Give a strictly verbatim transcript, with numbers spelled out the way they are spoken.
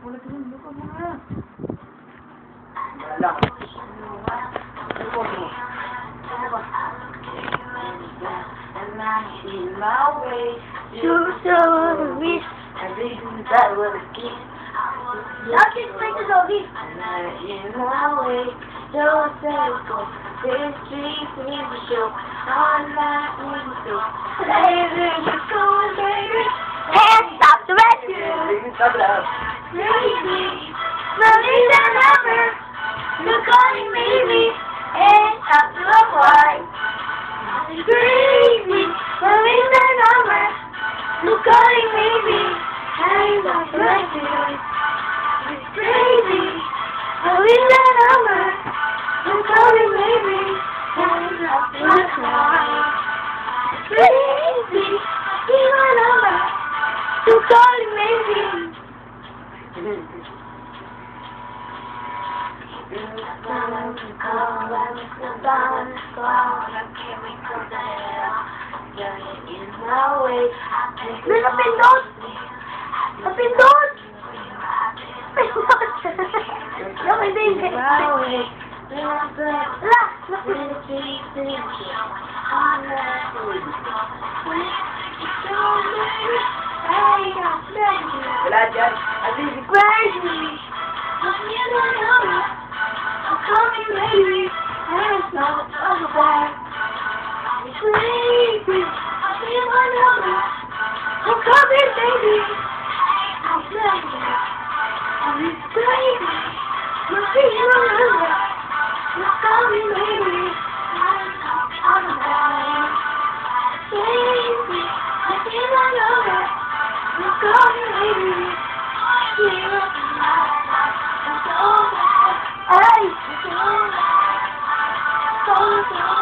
pala tingin, luka mo na. Wala. Ano po mo? Ano ba? In my way, So, so, wish. I think that was a gift. Now just play the doggy. In my way, don't say go. This street in the show. All night in the show. Baby, you're going, baby. Hands stop the rescue. Baby, stop that. Baby, moving the number. You're calling baby. Hands up to the white. Baby, moving the number. You're calling baby. Hands up to the rescue. Baby, moving the number. You're calling baby. Hands up to the white. Baby, moving the number. You're calling baby. May napindot! Napindot! Napindot! Yung hindi hindi. Wala! Wala dyan. At least, Crazy! I'm coming, baby. There's no other way. Crazy! I feel my number. I'm coming, baby. I'm crazy. I'm crazy. You feel my number. You're coming, baby. There's no other way. Crazy! I feel my number. You're coming, baby. Feel my number. Hey! So, so,